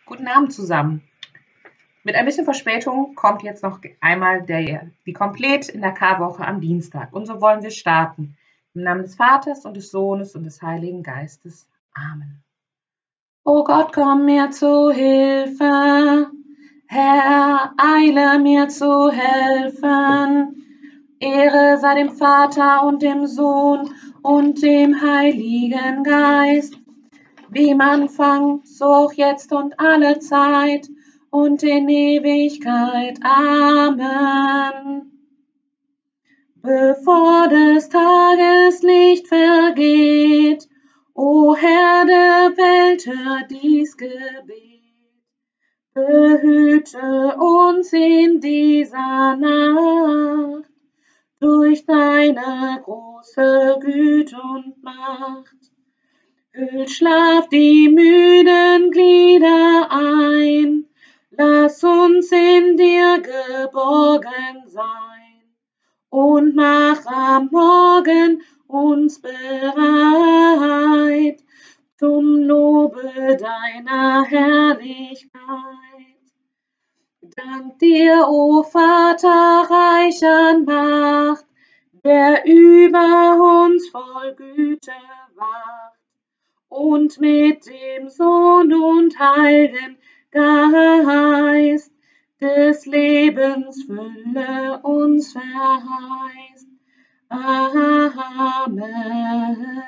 Guten Abend zusammen. Mit ein bisschen Verspätung kommt jetzt noch einmal die Komplett in der Karwoche am Dienstag. Und so wollen wir starten. Im Namen des Vaters und des Sohnes und des Heiligen Geistes. Amen. O Gott, komm mir zu Hilfe. Herr, eile mir zu helfen. Ehre sei dem Vater und dem Sohn und dem Heiligen Geist, wie im Anfang, so auch jetzt und alle Zeit und in Ewigkeit. Amen. Bevor des Tageslicht vergeht, o Herr der Welt, hör dies Gebet. Behüte uns in dieser Nacht durch deine große Güte und Macht. Hüll Schlaf die müden Glieder ein, lass uns in dir geborgen sein und mach am Morgen uns bereit zum Lobe deiner Herrlichkeit. Dank dir, o Vater, reich an Macht, der über uns voll Güte wacht und mit dem Sohn und Heiligen Geist des Lebens Fülle uns verheißt. Amen.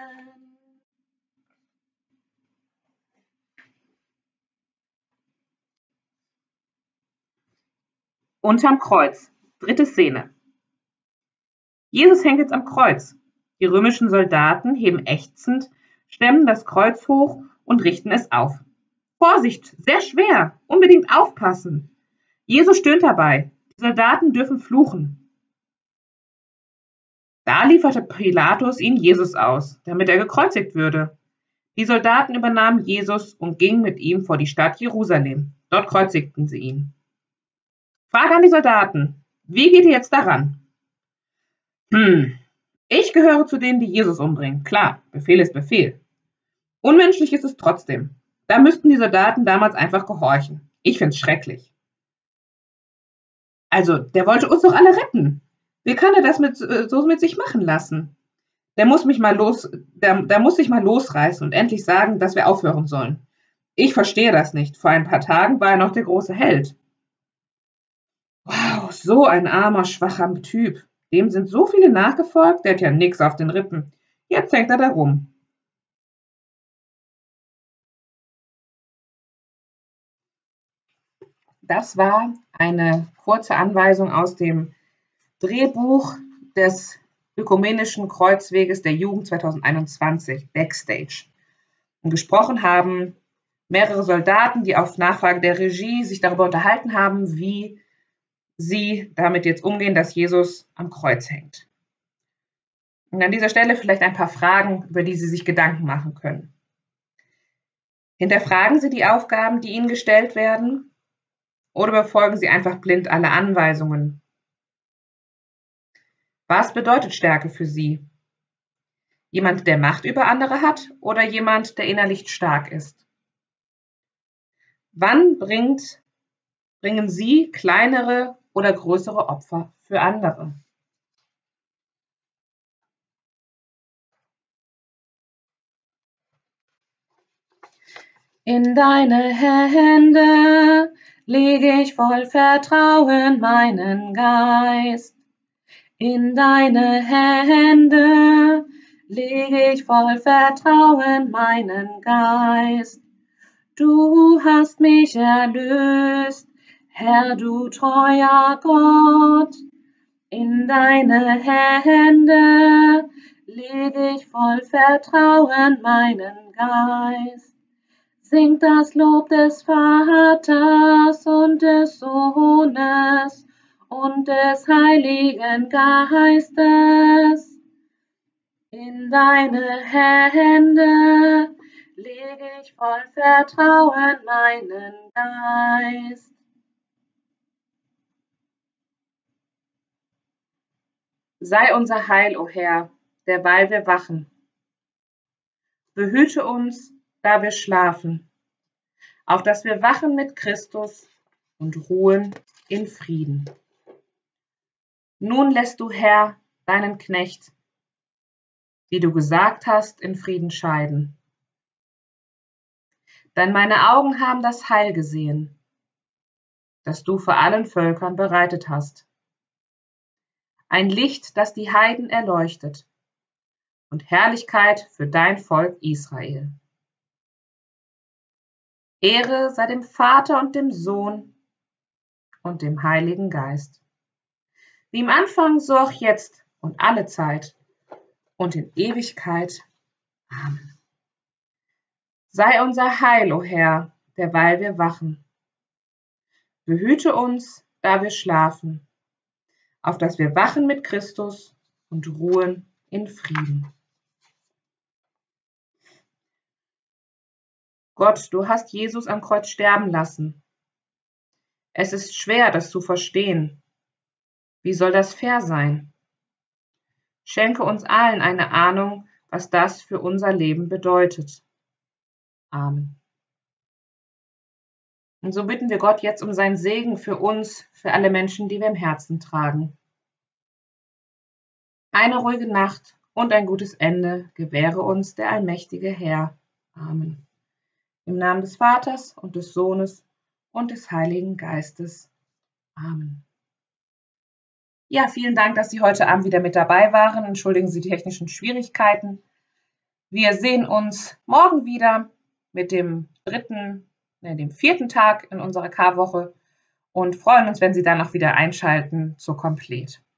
Unterm Kreuz, dritte Szene. Jesus hängt jetzt am Kreuz. Die römischen Soldaten heben ächzend, stemmen das Kreuz hoch und richten es auf. Vorsicht, sehr schwer, unbedingt aufpassen. Jesus stöhnt dabei. Die Soldaten dürfen fluchen. Da lieferte Pilatus ihn Jesus aus, damit er gekreuzigt würde. Die Soldaten übernahmen Jesus und gingen mit ihm vor die Stadt Jerusalem. Dort kreuzigten sie ihn. Frage an die Soldaten: Wie geht ihr jetzt daran? Ich gehöre zu denen, die Jesus umbringen. Klar, Befehl ist Befehl. Unmenschlich ist es trotzdem. Da müssten die Soldaten damals einfach gehorchen. Ich find's schrecklich. Also, der wollte uns doch alle retten. Wie kann er das so mit sich machen lassen? Der muss sich mal losreißen und endlich sagen, dass wir aufhören sollen. Ich verstehe das nicht. Vor ein paar Tagen war er noch der große Held. Wow, so ein armer, schwacher Typ. Dem sind so viele nachgefolgt, der hat ja nix auf den Rippen. Jetzt hängt er da rum. Das war eine kurze Anweisung aus dem Drehbuch des Ökumenischen Kreuzweges der Jugend 2021, Backstage. Und gesprochen haben mehrere Soldaten, die auf Nachfrage der Regie sich darüber unterhalten haben, wie sie damit jetzt umgehen, dass Jesus am Kreuz hängt. Und an dieser Stelle vielleicht ein paar Fragen, über die Sie sich Gedanken machen können. Hinterfragen Sie die Aufgaben, die Ihnen gestellt werden, oder befolgen Sie einfach blind alle Anweisungen? Was bedeutet Stärke für Sie? Jemand, der Macht über andere hat, oder jemand, der innerlich stark ist? Wann bringen Sie kleinere oder größere Opfer für andere? In deine Hände lege ich voll Vertrauen meinen Geist. In deine Hände lege ich voll Vertrauen meinen Geist. Du hast mich erlöst, Herr, du treuer Gott. In deine Hände lege ich voll Vertrauen meinen Geist. Singt das Lob des Vaters und des Sohnes und des Heiligen Geistes. In deine Hände lege ich voll Vertrauen meinen Geist. Sei unser Heil, o Herr, derweil wir wachen. Behüte uns, da wir schlafen. auf dass wir wachen mit Christus und ruhen in Frieden. Nun lässt du, Herr, deinen Knecht, wie du gesagt hast, in Frieden scheiden. Denn meine Augen haben das Heil gesehen, das du vor allen Völkern bereitet hast. Ein Licht, das die Heiden erleuchtet, und Herrlichkeit für dein Volk Israel. Ehre sei dem Vater und dem Sohn und dem Heiligen Geist, wie im Anfang, so auch jetzt und alle Zeit und in Ewigkeit. Amen. Sei unser Heil, o Herr, derweil wir wachen. Behüte uns, da wir schlafen, auf dass wir wachen mit Christus und ruhen in Frieden. Gott, du hast Jesus am Kreuz sterben lassen. Es ist schwer, das zu verstehen. Wie soll das fair sein? Schenke uns allen eine Ahnung, was das für unser Leben bedeutet. Amen. Und so bitten wir Gott jetzt um seinen Segen für uns, für alle Menschen, die wir im Herzen tragen. Eine ruhige Nacht und ein gutes Ende gewähre uns der allmächtige Herr. Amen. Im Namen des Vaters und des Sohnes und des Heiligen Geistes. Amen. Ja, vielen Dank, dass Sie heute Abend wieder mit dabei waren. Entschuldigen Sie die technischen Schwierigkeiten. Wir sehen uns morgen wieder mit dem vierten Tag in unserer Karwoche und freuen uns, wenn Sie dann auch wieder einschalten zur Komplet.